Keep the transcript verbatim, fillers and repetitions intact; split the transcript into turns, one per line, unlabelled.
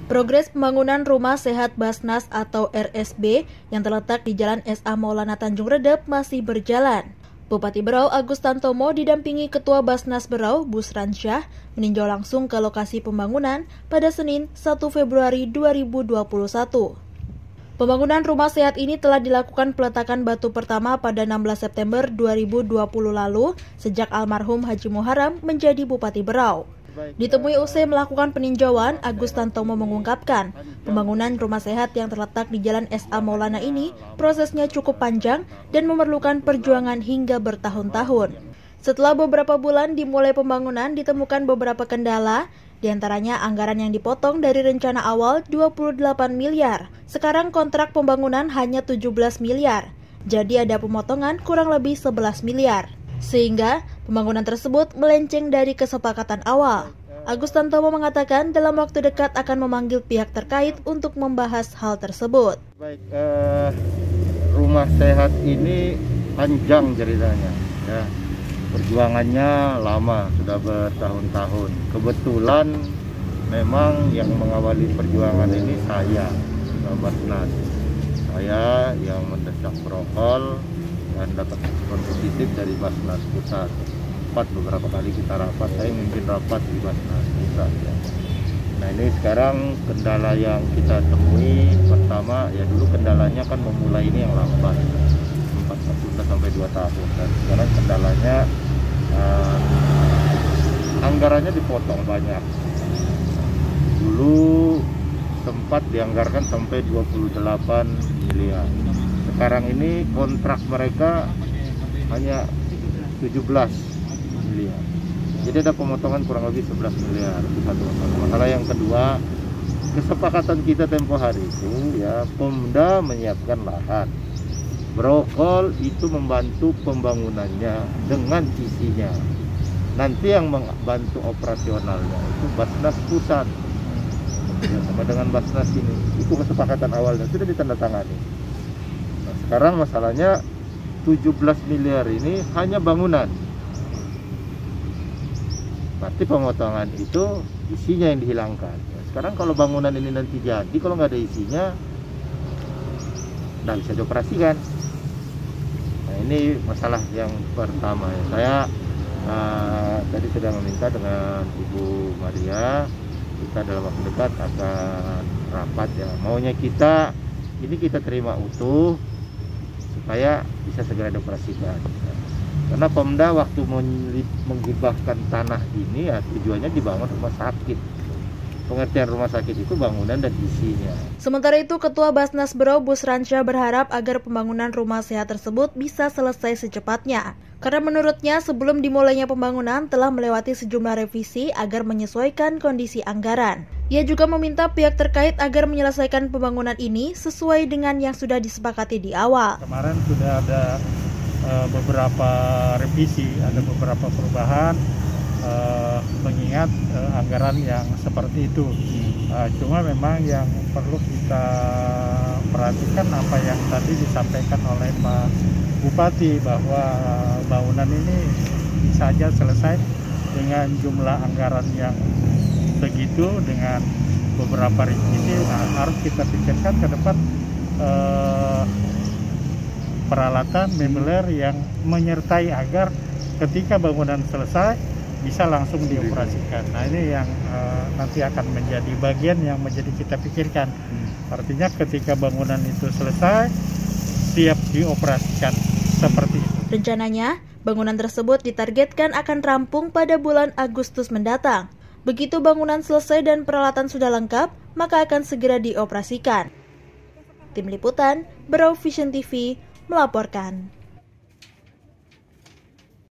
Progres pembangunan Rumah Sehat Basnas atau R S B yang terletak di Jalan S A Maulana Tanjung Redep masih berjalan. Bupati Berau Agus Tantomo didampingi Ketua Basnas Berau Busransyah meninjau langsung ke lokasi pembangunan pada Senin satu Februari dua ribu dua puluh satu. Pembangunan rumah sehat ini telah dilakukan peletakan batu pertama pada enam belas September dua ribu dua puluh lalu sejak almarhum Haji Muharram menjadi Bupati Berau. Ditemui usai melakukan peninjauan, Agus Tantomo mengungkapkan, pembangunan rumah sehat yang terletak di Jalan S A Maulana ini prosesnya cukup panjang dan memerlukan perjuangan hingga bertahun-tahun. Setelah beberapa bulan dimulai pembangunan, ditemukan beberapa kendala, diantaranya anggaran yang dipotong dari rencana awal dua puluh delapan miliar. Sekarang kontrak pembangunan hanya tujuh belas miliar, jadi ada pemotongan kurang lebih sebelas miliar. Sehingga pembangunan tersebut melenceng dari kesepakatan awal. Agus Tantomo mengatakan dalam waktu dekat akan memanggil pihak terkait untuk membahas hal tersebut.
Baik, eh, rumah sehat ini panjang ceritanya, ya. Perjuangannya lama, sudah bertahun-tahun. Kebetulan memang yang mengawali perjuangan ini saya, Basnas. Saya yang mendesak prokol dan dapat respon positif dari Basnas Pusat. Empat beberapa kali kita rapat, saya memimpin rapat di Basnas Pusat. Ya. Nah ini sekarang kendala yang kita temui pertama, ya dulu kendalanya kan memulai ini yang lambat, empat sampai dua tahun. Dan sekarang kendalanya uh, anggarannya dipotong banyak. Dulu sempat dianggarkan sampai dua puluh delapan miliar. Sekarang ini kontrak mereka hanya tujuh belas miliar. Jadi ada pemotongan kurang lebih sebelas miliar. Itu satu masalah. Masalah yang kedua, kesepakatan kita tempo hari itu ya Pemda menyiapkan lahan. Prokol itu membantu pembangunannya dengan isinya. Nanti yang membantu operasionalnya itu Basnas Pusat. Ya, sama dengan Basnas ini. Itu kesepakatan awalnya sudah ditandatangani. Sekarang masalahnya tujuh belas miliar ini hanya bangunan. Berarti pemotongan itu isinya yang dihilangkan. Sekarang kalau bangunan ini nanti jadi, kalau nggak ada isinya, nggak bisa dioperasikan. Nah ini masalah yang pertama. Ya. Saya uh, tadi sudah meminta dengan Ibu Maria, kita dalam waktu dekat akan rapat ya. Maunya kita, ini kita terima utuh, supaya bisa segera dioperasikan. Karena Pemda waktu menghibahkan tanah ini ya tujuannya dibangun rumah sakit. Pengertian rumah sakit itu bangunan dan isinya.
Sementara itu, Ketua Basnas Berau Busransyah berharap agar pembangunan rumah sehat tersebut bisa selesai secepatnya. Karena menurutnya sebelum dimulainya pembangunan telah melewati sejumlah revisi agar menyesuaikan kondisi anggaran. Ia juga meminta pihak terkait agar menyelesaikan pembangunan ini sesuai dengan yang sudah disepakati di awal.
Kemarin sudah ada uh, beberapa revisi, ada beberapa perubahan. Uh, mengingat uh, anggaran yang seperti itu, uh, cuma memang yang perlu kita perhatikan apa yang tadi disampaikan oleh Pak Bupati bahwa uh, bangunan ini bisa saja selesai dengan jumlah anggaran yang begitu dengan beberapa revisi. Nah, harus kita pikirkan ke depan uh, peralatan meubiler yang menyertai agar ketika bangunan selesai bisa langsung dioperasikan. Nah ini yang uh, nanti akan menjadi bagian yang menjadi kita pikirkan. Hmm. Artinya ketika bangunan itu selesai, siap dioperasikan seperti itu.
Rencananya, bangunan tersebut ditargetkan akan rampung pada bulan Agustus mendatang. Begitu bangunan selesai dan peralatan sudah lengkap, maka akan segera dioperasikan. Tim Liputan, Berau Vision T V, melaporkan.